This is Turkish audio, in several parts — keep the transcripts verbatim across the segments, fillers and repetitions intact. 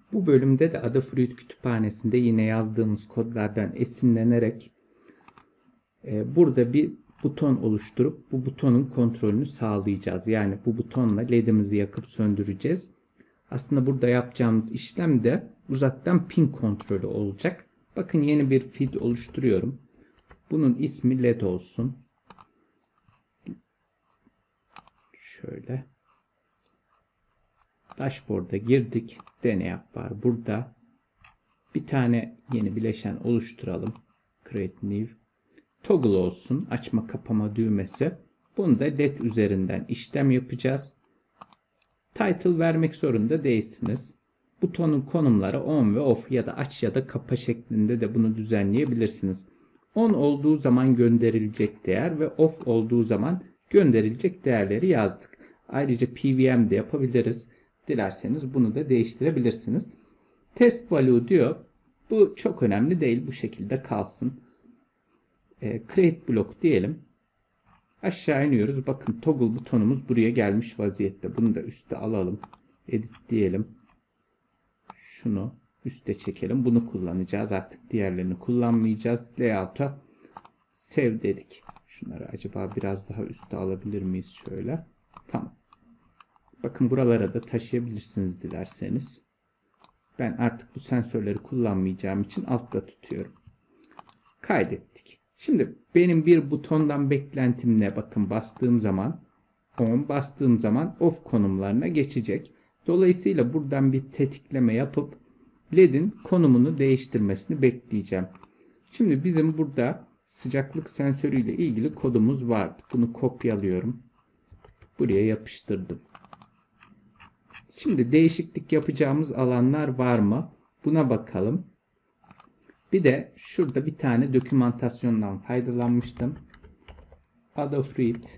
Bu bölümde de Adafruit kütüphanesinde yine yazdığımız kodlardan esinlenerek e, burada bir buton oluşturup bu butonun kontrolünü sağlayacağız. Yani bu butonla ledimizi yakıp söndüreceğiz. Aslında burada yapacağımız işlem de uzaktan pin kontrolü olacak. Bakın yeni bir feed oluşturuyorum. Bunun ismi led olsun. Şöyle. Dashboard'a girdik. Deney yap var burada. Bir tane yeni bileşen oluşturalım. Create new. Toggle olsun. Açma kapama düğmesi. Bunu da led üzerinden işlem yapacağız. Title vermek zorunda değilsiniz. Butonun konumları on ve off ya da aç ya da kapa şeklinde de bunu düzenleyebilirsiniz. On olduğu zaman gönderilecek değer ve off olduğu zaman gönderilecek değerleri yazdık. Ayrıca P V M de yapabiliriz. Dilerseniz bunu da değiştirebilirsiniz. Test value diyor. Bu çok önemli değil. Bu şekilde kalsın. E, create block diyelim. Aşağı iniyoruz. Bakın toggle butonumuz buraya gelmiş vaziyette. Bunu da üste alalım. Edit diyelim. Şunu üste çekelim. Bunu kullanacağız. Artık diğerlerini kullanmayacağız. Layout'a save dedik. Şunları acaba biraz daha üste alabilir miyiz? Şöyle. Tamam. Bakın buralara da taşıyabilirsiniz dilerseniz. Ben artık bu sensörleri kullanmayacağım için altta tutuyorum. Kaydettik. Şimdi benim bir butondan beklentim ne? Bakın bastığım zaman on, bastığım zaman off konumlarına geçecek. Dolayısıyla buradan bir tetikleme yapıp ledin konumunu değiştirmesini bekleyeceğim. Şimdi bizim burada sıcaklık sensörü ile ilgili kodumuz vardı. Bunu kopyalıyorum. Buraya yapıştırdım. Şimdi değişiklik yapacağımız alanlar var mı? Buna bakalım. Bir de şurada bir tane dokümantasyondan faydalanmıştım. Adafruit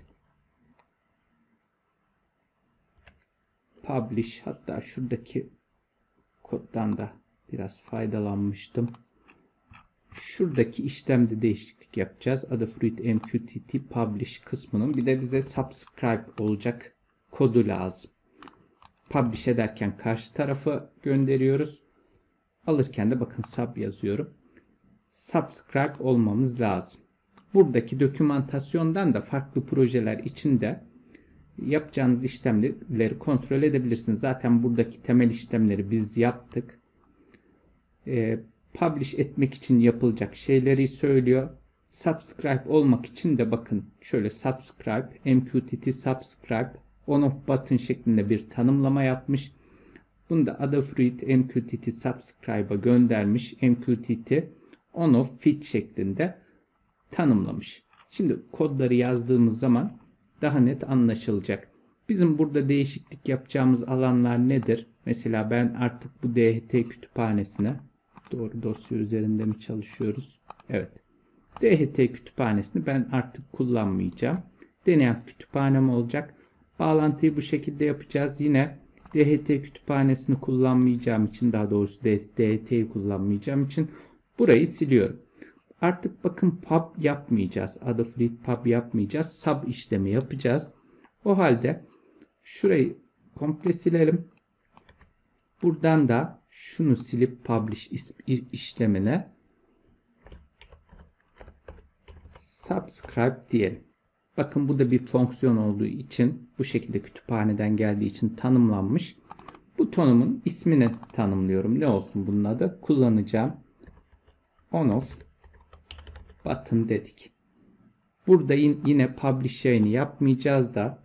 Publish, hatta şuradaki koddan da biraz faydalanmıştım. Şuradaki işlemde değişiklik yapacağız. Adafruit M Q T T Publish kısmının bir de bize subscribe olacak kodu lazım. Publish ederken karşı tarafa gönderiyoruz. Alırken de bakın sub yazıyorum. Subscribe olmamız lazım. Buradaki dokümantasyondan da farklı projeler içinde yapacağınız işlemleri kontrol edebilirsiniz. Zaten buradaki temel işlemleri biz yaptık. Ee, publish etmek için yapılacak şeyleri söylüyor. Subscribe olmak için de bakın şöyle subscribe, M Q T T subscribe, on off button şeklinde bir tanımlama yapmış. Bunu da Adafruit M Q T T subscribe'a göndermiş. M Q T T on off fit şeklinde tanımlamış. Şimdi kodları yazdığımız zaman daha net anlaşılacak. Bizim burada değişiklik yapacağımız alanlar nedir? Mesela ben artık bu D H T kütüphanesine, doğru dosya üzerinde mi çalışıyoruz? Evet. D H T kütüphanesini ben artık kullanmayacağım. Deneyen kütüphanem olacak. Bağlantıyı bu şekilde yapacağız. Yine D H T kütüphanesini kullanmayacağım için, daha doğrusu D H T'yi kullanmayacağım için burayı siliyorum. Artık bakın pub yapmayacağız. Adafruit pub yapmayacağız. Sub işlemi yapacağız. O halde şurayı komple silelim. Buradan da şunu silip publish işlemine subscribe diyelim. Bakın bu da bir fonksiyon olduğu için, bu şekilde kütüphaneden geldiği için tanımlanmış. Butonumun ismini tanımlıyorum. Ne olsun bunun adı? Kullanacağım on off button dedik. Burada yine publish yayını yapmayacağız da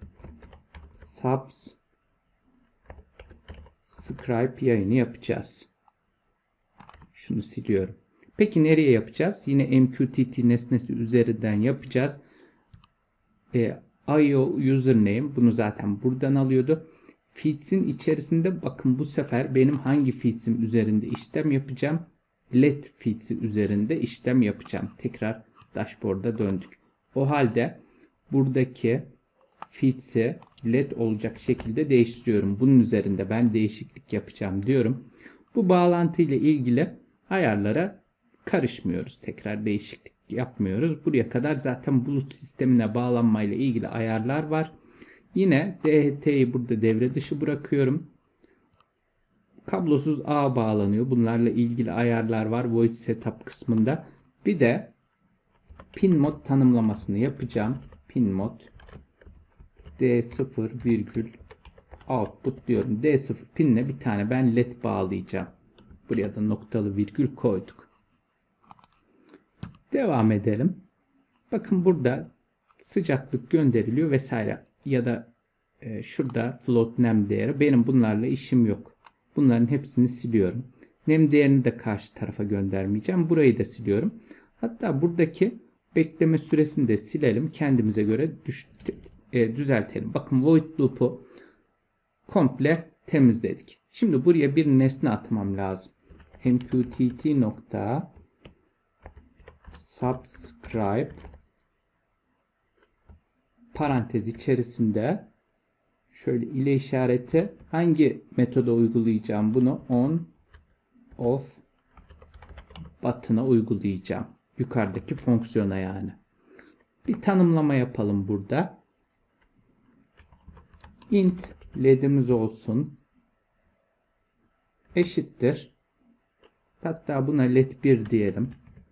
subscribe yayını yapacağız. Şunu siliyorum. Peki nereye yapacağız? Yine M Q T T nesnesi üzerinden yapacağız. E, I O username, bunu zaten buradan alıyordu. Feeds'in içerisinde bakın bu sefer benim hangi feeds'im üzerinde işlem yapacağım? Led feeds'i üzerinde işlem yapacağım. Tekrar dashboard'a döndük. O halde buradaki feeds'i led olacak şekilde değiştiriyorum. Bunun üzerinde ben değişiklik yapacağım diyorum. Bu bağlantı ile ilgili ayarlara karışmıyoruz. Tekrar değişiklik yapmıyoruz. Buraya kadar zaten bulut sistemine bağlanmayla ilgili ayarlar var. Yine D H T'yi burada devre dışı bırakıyorum. kablosuz ağ bağlanıyor. Bunlarla ilgili ayarlar var Void Setup kısmında. Bir de pin mod tanımlamasını yapacağım. Pin mod D sıfır virgül output diyorum. D sıfır pinle bir tane ben led bağlayacağım. Buraya da noktalı virgül koyduk. Devam edelim. Bakın burada sıcaklık gönderiliyor vesaire ya da e, şurada float nem değeri. Benim bunlarla işim yok. Bunların hepsini siliyorum. Nem değerini de karşı tarafa göndermeyeceğim. Burayı da siliyorum. Hatta buradaki bekleme süresini de silelim. Kendimize göre düş, e, düzeltelim. Bakın void loop'u komple temizledik. Şimdi buraya bir nesne atmam lazım. mqtt nokta subscribe parantez içerisinde şöyle ile işareti hangi metoda uygulayacağım bunu? On, off button'a uygulayacağım. Yukarıdaki fonksiyona yani. Bir tanımlama yapalım burada. Int led'imiz olsun. Eşittir. Hatta buna led bir diyelim.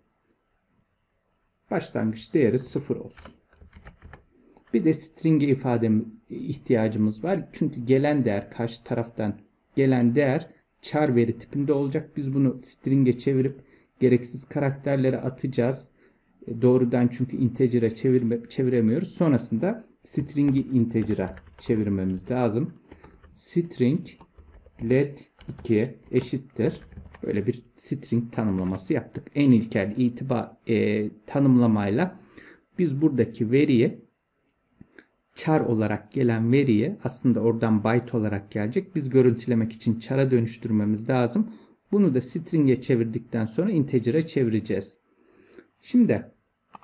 Başlangıç değeri sıfır olsun. Bir de string'e ifade ihtiyacımız var. Çünkü gelen değer karşı taraftan gelen değer char veri tipinde olacak. Biz bunu string'e çevirip gereksiz karakterleri atacağız. Doğrudan çünkü integer'e çevirme, çeviremiyoruz. Sonrasında string'i integer'a çevirmemiz lazım. String led iki eşittir. Böyle bir string tanımlaması yaptık. En ilkel itibar e, tanımlamayla biz buradaki veriyi char olarak gelen veriyi aslında oradan byte olarak gelecek. Biz görüntülemek için char'a dönüştürmemiz lazım. Bunu da string'e çevirdikten sonra integer'e çevireceğiz. Şimdi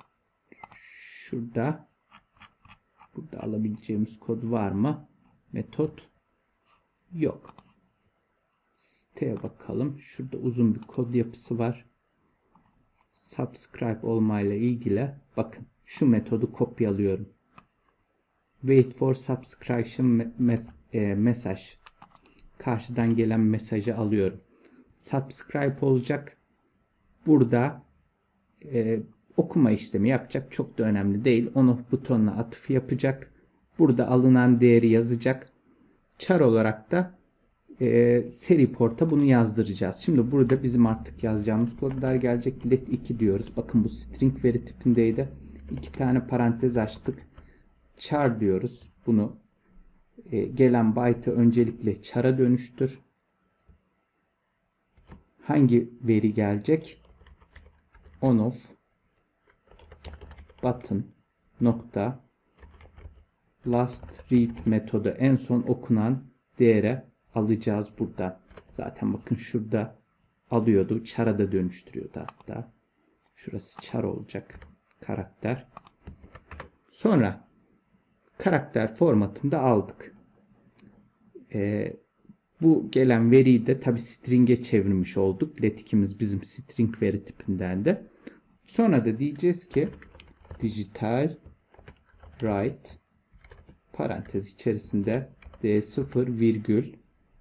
şurada burada alabileceğimiz kod var mı? Metot yok. Siteye bakalım. Şurada uzun bir kod yapısı var. Subscribe olmayla ilgili bakın şu metodu kopyalıyorum. Wait for subscription mes e, message. Karşıdan gelen mesajı alıyorum. Subscribe olacak. Burada e, okuma işlemi yapacak. Çok da önemli değil. On off butonuna atıf yapacak. Burada alınan değeri yazacak. Char olarak da e, seri porta bunu yazdıracağız. Şimdi burada bizim artık yazacağımız kodlar gelecek. led iki diyoruz. Bakın bu string veri tipindeydi. İki tane parantez açtık. Char diyoruz. Bunu e, gelen byte'ı öncelikle char'a dönüştür. Hangi veri gelecek? On off button nokta last read metodu en son okunan değere alacağız burada. Zaten bakın şurada alıyordu. Char'a da dönüştürüyordu hatta. Şurası char olacak karakter. Sonra karakter formatında aldık. Ee, bu gelen veriyi de tabi string'e çevirmiş olduk. led ikimiz bizim string veri tipinden de. Sonra da diyeceğiz ki digital write parantez içerisinde d sıfır virgül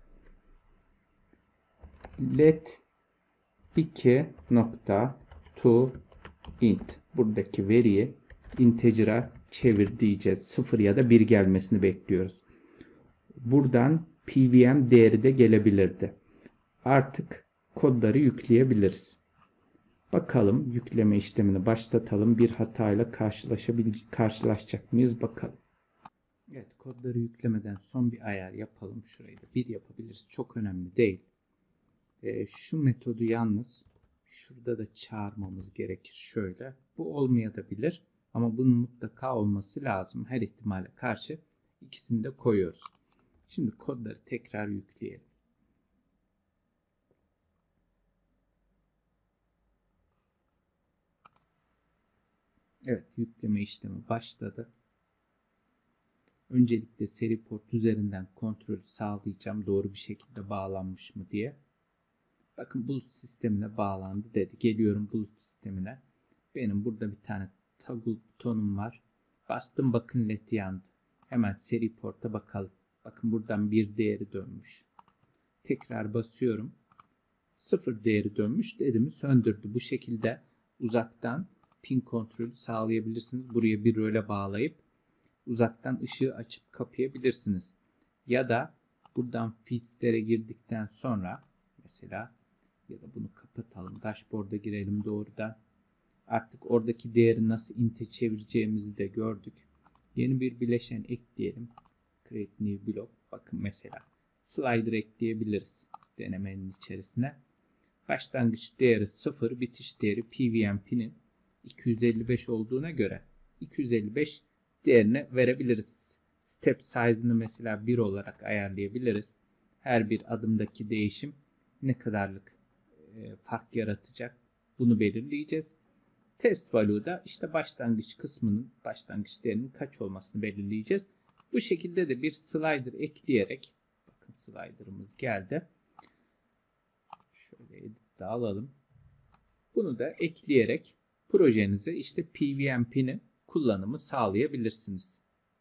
led iki nokta to int. Buradaki veriyi integer'a çevir diyeceğiz. sıfır ya da bir gelmesini bekliyoruz. Buradan P V M değeri de gelebilirdi. Artık kodları yükleyebiliriz. Bakalım yükleme işlemini başlatalım. Bir hatayla karşılaşacak mıyız bakalım. Evet, kodları yüklemeden son bir ayar yapalım. Şurayı da bir yapabiliriz. Çok önemli değil. E, şu metodu yalnız şurada da çağırmamız gerekir. Şöyle. Bu olmayabilir. Ama bunun mutlaka olması lazım. Her ihtimale karşı ikisini de koyuyoruz. Şimdi kodları tekrar yükleyelim. Evet, yükleme işlemi başladı. Öncelikle seri port üzerinden kontrol sağlayacağım. Doğru bir şekilde bağlanmış mı diye. Bakın bulut sistemine bağlandı dedi. Geliyorum bulut sistemine. Benim burada bir tane toggle butonum var. Bastım, bakın led yandı. Hemen seri porta bakalım. Bakın buradan bir değeri dönmüş. Tekrar basıyorum. Sıfır değeri dönmüş. Ledimi söndürdü. Bu şekilde uzaktan pin kontrolü sağlayabilirsiniz. Buraya bir röle bağlayıp uzaktan ışığı açıp kapayabilirsiniz. Ya da buradan feedslere girdikten sonra mesela ya da bunu kapatalım. Dashboard'a girelim doğrudan. Artık oradaki değeri nasıl inte çevireceğimizi de gördük. Yeni bir bileşen ekleyelim. Create new block. Bakın mesela slider ekleyebiliriz denemenin içerisine. Başlangıç değeri sıfır, bitiş değeri P V M pinin iki yüz elli beş olduğuna göre iki yüz elli beş değerini verebiliriz. Step size'ını mesela bir olarak ayarlayabiliriz. Her bir adımdaki değişim ne kadarlık e, fark yaratacak bunu belirleyeceğiz. Test value'da işte başlangıç kısmının başlangıç değerinin kaç olmasını belirleyeceğiz. Bu şekilde de bir slider ekleyerek bakın slider'ımız geldi. Şöyle edit'te alalım. Bunu da ekleyerek projenize işte P V M pini kullanımı sağlayabilirsiniz.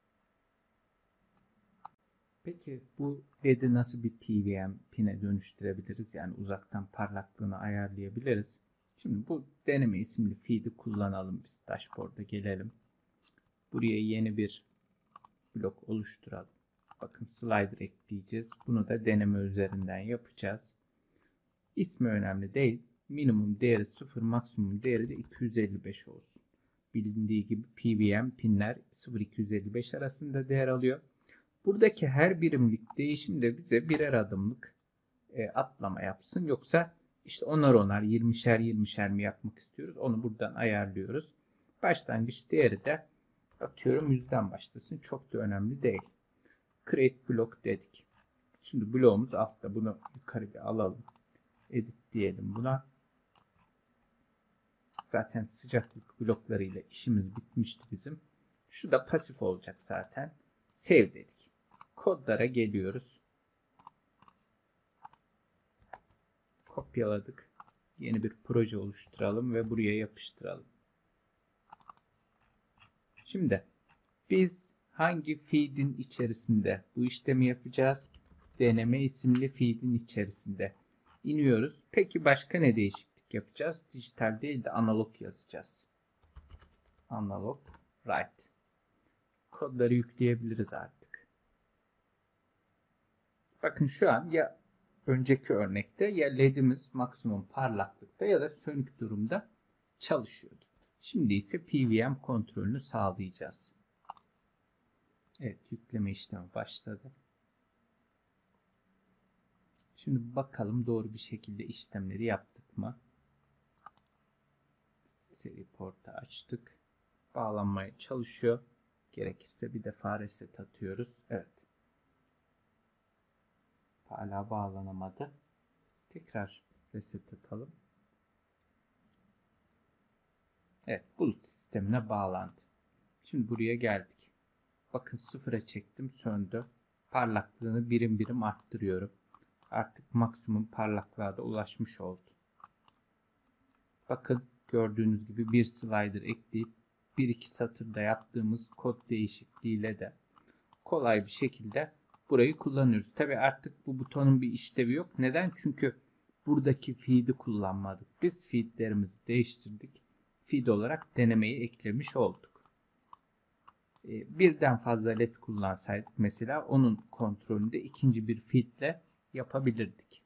Peki bu L E D'i nasıl bir P V M pine dönüştürebiliriz? Yani uzaktan parlaklığını ayarlayabiliriz. Şimdi bu deneme isimli feed'i kullanalım biz. Dashboard'a gelelim. Buraya yeni bir blok oluşturalım. Bakın slider ekleyeceğiz. Bunu da deneme üzerinden yapacağız. İsmi önemli değil. Minimum değeri sıfır, maksimum değeri de iki yüz elli beş olsun. Bilindiği gibi P V M pinler sıfır iki yüz elli beş arasında değer alıyor. Buradaki her birimlik değişim de bize birer adımlık e, atlama yapsın. Yoksa işte onar onar yirmişer yirmişer mi yapmak istiyoruz? Onu buradan ayarlıyoruz. Başlangıç değeri de atıyorum yüzden başlasın. Çok da önemli değil. Create block dedik. Şimdi bloğumuz altta. Bunu yukarı bir alalım. Edit diyelim buna. Zaten sıcaklık bloklarıyla işimiz bitmişti bizim. Şu da pasif olacak zaten. Save dedik. Kodlara geliyoruz. Kopyaladık. Yeni bir proje oluşturalım ve buraya yapıştıralım. Şimdi biz hangi feed'in içerisinde bu işlemi yapacağız? Deneme isimli feed'in içerisinde iniyoruz. Peki başka ne değişiklik yapacağız? Dijital değil de analog yazacağız. Analog write. Kodları yükleyebiliriz artık. Bakın şu an ya önceki örnekte ya L E D'imiz maksimum parlaklıkta ya da sönük durumda çalışıyordu. Şimdi ise P V M kontrolünü sağlayacağız. Evet, yükleme işlemi başladı. Şimdi bakalım doğru bir şekilde işlemleri yaptık mı? Seri portu açtık. Bağlanmaya çalışıyor. Gerekirse bir defa reset atıyoruz. Evet. Hala bağlanamadı. Tekrar reset atalım. Evet, bulut sistemine bağlandı. Şimdi buraya geldik. Bakın sıfıra çektim, söndü. Parlaklığını birim birim arttırıyorum. Artık maksimum parlaklığa da ulaşmış oldu. Bakın gördüğünüz gibi bir slider ekleyip bir iki satırda yaptığımız kod değişikliğiyle de kolay bir şekilde burayı kullanıyoruz. Tabi artık bu butonun bir işlevi yok. Neden? Çünkü buradaki feed'i kullanmadık. Biz feed'lerimizi değiştirdik. Feed olarak denemeyi eklemiş olduk. Birden fazla L E D kullansaydık mesela onun kontrolünü de ikinci bir feed ile yapabilirdik.